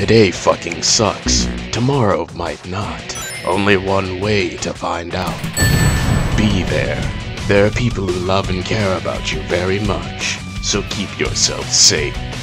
Today fucking sucks. Tomorrow might not. Only one way to find out. Be there. There are people who love and care about you very much, so keep yourself safe.